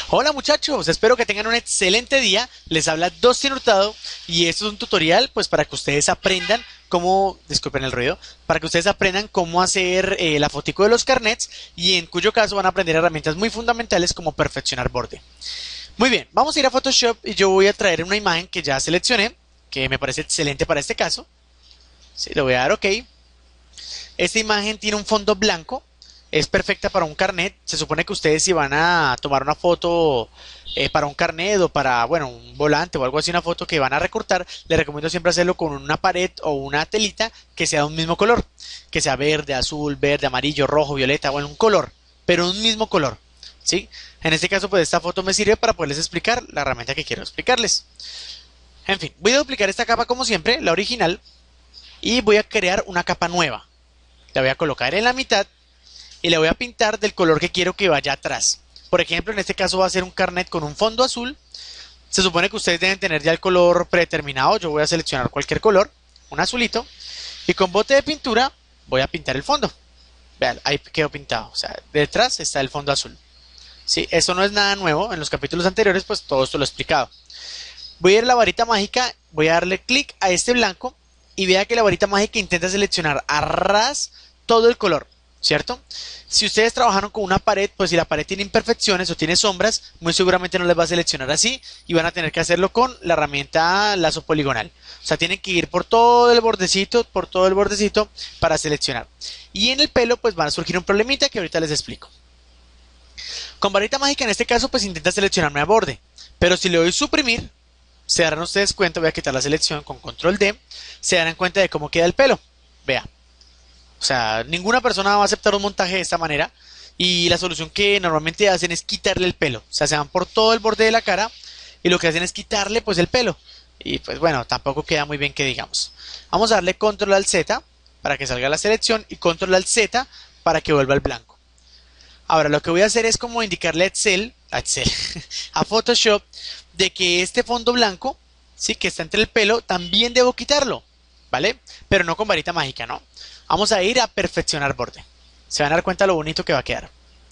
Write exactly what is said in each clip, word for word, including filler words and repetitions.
Hola muchachos, espero que tengan un excelente día. Les habla Dustin Hurtado y esto es un tutorial pues para que ustedes aprendan cómo, disculpen el ruido, para que ustedes aprendan cómo hacer eh, la fotico de los carnets y en cuyo caso van a aprender herramientas muy fundamentales como perfeccionar borde. Muy bien, vamos a ir a Photoshop y yo voy a traer una imagen que ya seleccioné, que me parece excelente para este caso. Sí, le voy a dar OK. Esta imagen tiene un fondo blanco. Es perfecta para un carnet. Se supone que ustedes si van a tomar una foto eh, para un carnet o para, bueno, un volante o algo así, una foto que van a recortar, les recomiendo siempre hacerlo con una pared o una telita que sea de un mismo color. Que sea verde, azul, verde, amarillo, rojo, violeta, bueno, un color, pero un mismo color, ¿sí? En este caso, pues esta foto me sirve para poderles explicar la herramienta que quiero explicarles. En fin, voy a duplicar esta capa como siempre, la original, y voy a crear una capa nueva. La voy a colocar en la mitad y le voy a pintar del color que quiero que vaya atrás. Por ejemplo, en este caso va a ser un carnet con un fondo azul. Se supone que ustedes deben tener ya el color predeterminado. Yo voy a seleccionar cualquier color, un azulito, y con bote de pintura voy a pintar el fondo. Vean, ahí quedó pintado. O sea, detrás está el fondo azul. Sí, eso no es nada nuevo. En los capítulos anteriores, pues todo esto lo he explicado. Voy a ir a la varita mágica, voy a darle clic a este blanco y vea que la varita mágica intenta seleccionar a ras todo el color, ¿cierto? Si ustedes trabajaron con una pared, pues si la pared tiene imperfecciones o tiene sombras, muy seguramente no les va a seleccionar así y van a tener que hacerlo con la herramienta lazo poligonal. O sea, tienen que ir por todo el bordecito, por todo el bordecito para seleccionar. Y en el pelo, pues van a surgir un problemita que ahorita les explico. Con varita mágica en este caso, pues intenta seleccionarme a borde, pero si le doy suprimir, se darán ustedes cuenta, voy a quitar la selección con control D, se darán cuenta de cómo queda el pelo. Vea. O sea, ninguna persona va a aceptar un montaje de esta manera y la solución que normalmente hacen es quitarle el pelo. O sea, se van por todo el borde de la cara y lo que hacen es quitarle pues el pelo. Y pues bueno, tampoco queda muy bien que digamos. Vamos a darle control al Z para que salga la selección y control al Z para que vuelva al blanco. Ahora lo que voy a hacer es como indicarle a Excel, a Excel, a Photoshop, de que este fondo blanco, sí, que está entre el pelo, también debo quitarlo, ¿vale? Pero no con varita mágica, ¿no? Vamos a ir a perfeccionar borde. Se van a dar cuenta lo bonito que va a quedar.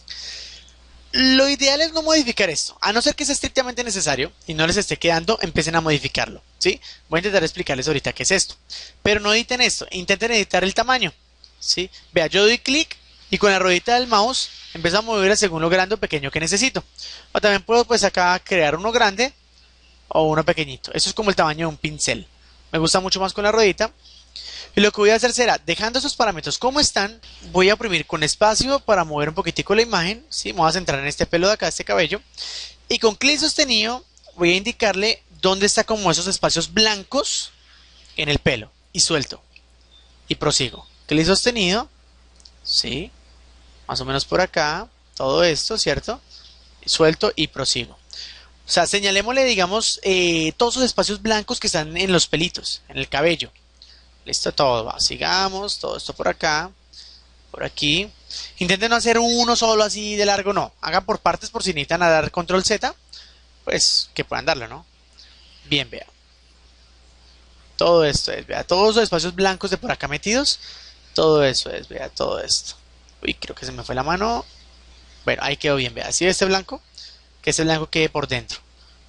Lo ideal es no modificar esto, a no ser que sea estrictamente necesario y no les esté quedando, empiecen a modificarlo, ¿sí? Voy a intentar explicarles ahorita qué es esto. Pero no editen esto, intenten editar el tamaño, ¿sí? Vea, yo doy clic y con la ruedita del mouse empiezo a mover según lo grande o pequeño que necesito. O también puedo pues acá crear uno grande o uno pequeñito. Eso es como el tamaño de un pincel. Me gusta mucho más con la ruedita. Y lo que voy a hacer será, dejando esos parámetros como están, voy a oprimir con espacio para mover un poquitico la imagen. ¿Sí? Me voy a centrar en este pelo de acá, este cabello. Y con clic sostenido voy a indicarle dónde está como esos espacios blancos en el pelo. Y suelto. Y prosigo. Clic sostenido. Sí. Más o menos por acá. Todo esto, ¿cierto? Suelto y prosigo. O sea, señalémosle, digamos, eh, todos los espacios blancos que están en los pelitos, en el cabello. Listo, todo va. Sigamos, todo esto por acá, por aquí. Intenten no hacer uno solo así de largo, no. Hagan por partes por si necesitan dar control Z, pues que puedan darlo, ¿no? Bien, vea. Todo esto es, vea, todos los espacios blancos de por acá metidos. Todo eso es, vea, todo esto. Uy, creo que se me fue la mano. Bueno, ahí quedó bien, vea. ¿Sí ve este blanco? Que ese blanco quede por dentro.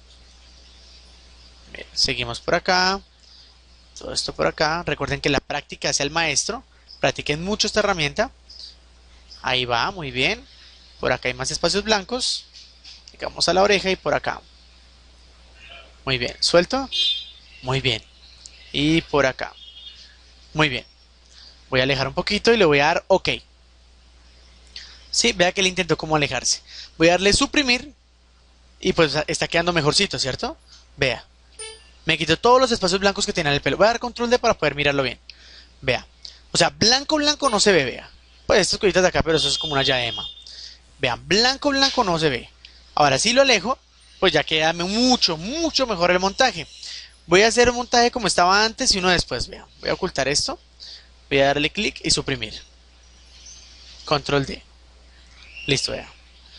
Bien, seguimos por acá. Todo esto por acá. Recuerden que la práctica hace al maestro. Practiquen mucho esta herramienta. Ahí va, muy bien. Por acá hay más espacios blancos. Llegamos a la oreja y por acá. Muy bien. ¿Suelto? Muy bien. Y por acá. Muy bien. Voy a alejar un poquito y le voy a dar OK. Sí, vea que le intentó como alejarse. Voy a darle suprimir. Y pues está quedando mejorcito, ¿cierto? Vea. Me quito todos los espacios blancos que tiene en el pelo. Voy a dar control D para poder mirarlo bien. Vea. O sea, blanco, blanco no se ve, vea. Pues estas cositas de acá, pero eso es como una diadema. Vean, blanco, blanco no se ve. Ahora si lo alejo, pues ya queda mucho, mucho mejor el montaje. Voy a hacer un montaje como estaba antes y uno después, vean. Voy a ocultar esto. Voy a darle clic y suprimir. Control D. Listo, vea.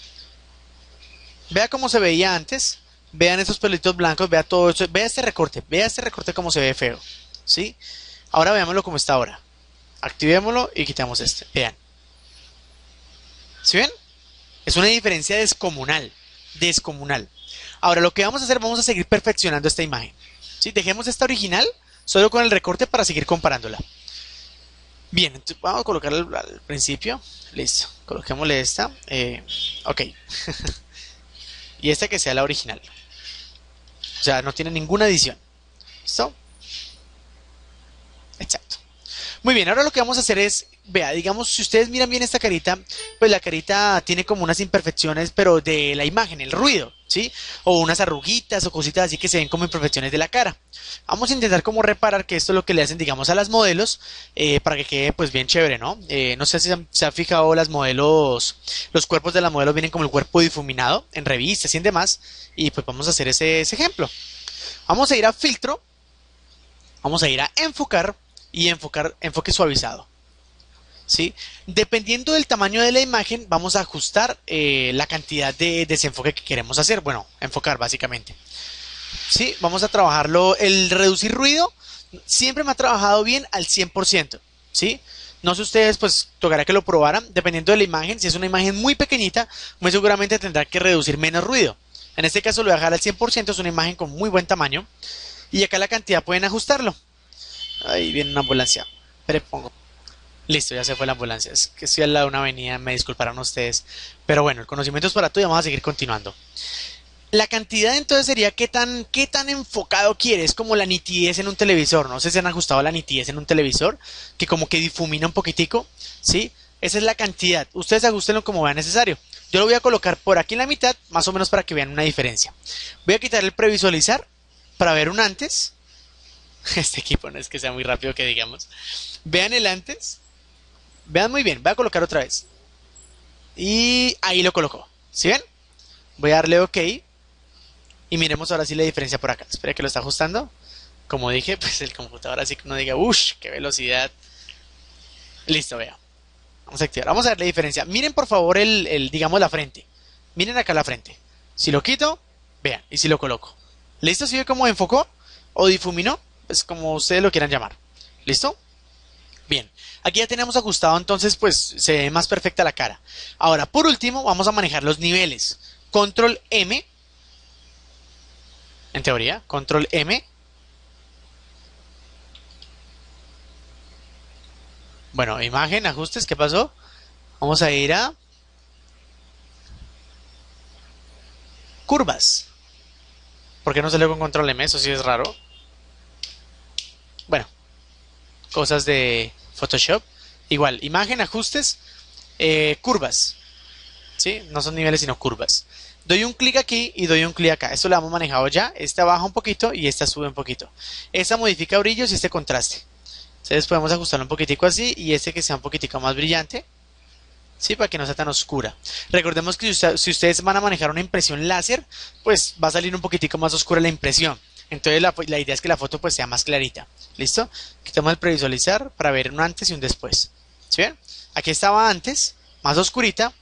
Vea cómo se veía antes. Vean esos pelitos blancos, vea todo esto, vea este recorte, vea este recorte como se ve feo, ¿sí? Ahora veámoslo como está ahora. Activémoslo y quitamos este, vean. ¿Sí ven? Es una diferencia descomunal. descomunal. Ahora lo que vamos a hacer, vamos a seguir perfeccionando esta imagen. ¿Sí? Dejemos esta original solo con el recorte para seguir comparándola. Bien, entonces vamos a colocarla al, al principio. Listo, coloquémosle esta. Eh, ok. Y esta que sea la original. O sea, no tiene ninguna edición. ¿Listo? Exacto. Muy bien, ahora lo que vamos a hacer es, vea, digamos, si ustedes miran bien esta carita, pues la carita tiene como unas imperfecciones, pero de la imagen, el ruido, ¿sí? O unas arruguitas o cositas así que se ven como imperfecciones de la cara. Vamos a intentar como reparar que esto es lo que le hacen, digamos, a las modelos, eh, para que quede pues bien chévere, ¿no? Eh, no sé si se han, se han fijado las modelos, los cuerpos de las modelos vienen como el cuerpo difuminado en revistas y en demás, y pues vamos a hacer ese, ese ejemplo. Vamos a ir a filtro, vamos a ir a enfocar y enfocar, enfoque suavizado. ¿Sí? Dependiendo del tamaño de la imagen, vamos a ajustar eh, la cantidad de desenfoque que queremos hacer. Bueno, enfocar básicamente. ¿Sí? Vamos a trabajarlo. El reducir ruido siempre me ha trabajado bien al cien por ciento. ¿Sí? No sé ustedes, pues tocará que lo probaran. Dependiendo de la imagen, si es una imagen muy pequeñita, muy seguramente tendrá que reducir menos ruido. En este caso lo voy a dejar al cien por ciento, es una imagen con muy buen tamaño. Y acá la cantidad pueden ajustarlo. Ahí viene una ambulancia. Pero pongo. Listo, ya se fue la ambulancia. Es que estoy al lado de una avenida, me disculparán ustedes. Pero bueno, el conocimiento es para todo y vamos a seguir continuando. La cantidad entonces sería qué tan, qué tan enfocado quieres, como la nitidez en un televisor. No sé si han ajustado la nitidez en un televisor, que como que difumina un poquitico, ¿sí? Esa es la cantidad. Ustedes ajustenlo como vean necesario. Yo lo voy a colocar por aquí en la mitad, más o menos para que vean una diferencia. Voy a quitar el previsualizar para ver un antes. Este equipo no es que sea muy rápido que digamos. Vean el antes. Vean muy bien, voy a colocar otra vez. Y ahí lo colocó. ¿Sí ven? Voy a darle OK. Y miremos ahora sí la diferencia por acá. Espera que lo está ajustando. Como dije, pues el computador así que uno diga, uff, qué velocidad. Listo, vea. Vamos a activar. Vamos a ver la diferencia. Miren por favor el, el, digamos, la frente. Miren acá la frente. Si lo quito, vean. Y si lo coloco. ¿Listo? ¿Sí ve cómo enfocó? O difuminó. Pues como ustedes lo quieran llamar. ¿Listo? Bien. Aquí ya tenemos ajustado, entonces pues se ve más perfecta la cara. Ahora, por último, vamos a manejar los niveles. Control M. En teoría, Control M. Bueno, imagen, ajustes, ¿qué pasó? Vamos a ir a curvas. ¿Por qué no salió con Control M? Eso sí es raro. Bueno, cosas de Photoshop. Igual, imagen, ajustes, eh, curvas. ¿Sí? No son niveles sino curvas. Doy un clic aquí y doy un clic acá. Esto lo hemos manejado ya. Esta baja un poquito y esta sube un poquito. Esta modifica brillos y este contraste. Entonces podemos ajustarlo un poquitico así y este que sea un poquitico más brillante. ¿Sí? Para que no sea tan oscura. Recordemos que si, usted, si ustedes van a manejar una impresión láser, pues va a salir un poquitico más oscura la impresión. Entonces la, la idea es que la foto pues sea más clarita. ¿Listo? Quitamos el previsualizar para ver un antes y un después. ¿Sí ven? Aquí estaba antes, más oscurita.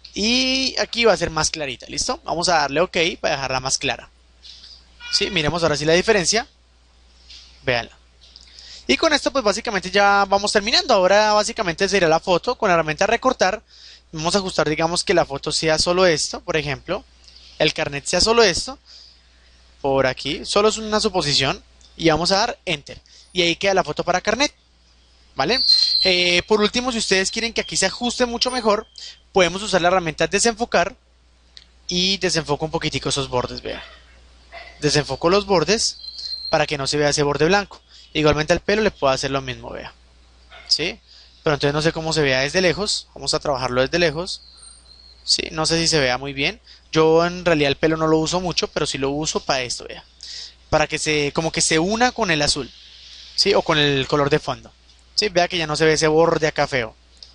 Y aquí va a ser más clarita. ¿Listo? Vamos a darle OK para dejarla más clara. ¿Sí? Miremos ahora sí la diferencia. Véanla. Y con esto pues básicamente ya vamos terminando. Ahora básicamente sería la foto con la herramienta recortar. Vamos a ajustar, digamos que la foto sea solo esto, por ejemplo. El carnet sea solo esto. Por aquí, solo es una suposición. Y vamos a dar Enter. Y ahí queda la foto para carnet. ¿Vale? Eh, por último, si ustedes quieren que aquí se ajuste mucho mejor, podemos usar la herramienta desenfocar. Y desenfoco un poquitico esos bordes, vean. Desenfoco los bordes para que no se vea ese borde blanco. Igualmente al pelo le puedo hacer lo mismo, vea. ¿Sí? Pero entonces no sé cómo se vea desde lejos. Vamos a trabajarlo desde lejos. ¿Sí? No sé si se vea muy bien. Yo en realidad el pelo no lo uso mucho, pero sí lo uso para esto, vea. Para que se, como que se una con el azul. ¿Sí? O con el color de fondo. ¿Sí? Vea que ya no se ve ese borde acá feo.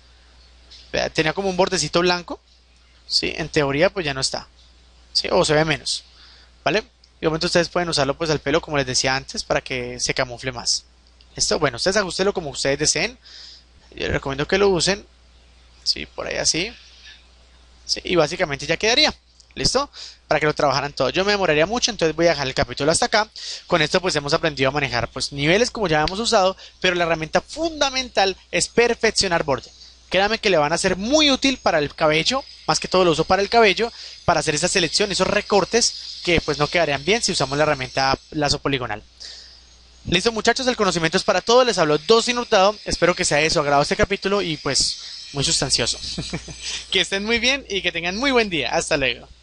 Vea, tenía como un bordecito blanco. ¿Sí? En teoría pues ya no está. ¿Sí? O se ve menos. ¿Vale? Igualmente ustedes pueden usarlo pues al pelo como les decía antes para que se camufle más. ¿Listo? Bueno, ustedes ajustenlo como ustedes deseen. Yo les recomiendo que lo usen. Sí, por ahí así. Sí, y básicamente ya quedaría. ¿Listo? Para que lo trabajaran todo. Yo me demoraría mucho, entonces voy a dejar el capítulo hasta acá. Con esto pues hemos aprendido a manejar pues niveles como ya hemos usado, pero la herramienta fundamental es perfeccionar borde. créame que le van a ser muy útil para el cabello, más que todo lo uso para el cabello, para hacer esa selección, esos recortes que pues no quedarían bien si usamos la herramienta lazo poligonal. Listo muchachos, el conocimiento es para todos, les habló Dustin Hurtado, espero que sea de su agrado este capítulo y pues muy sustancioso. Que estén muy bien y que tengan muy buen día, hasta luego.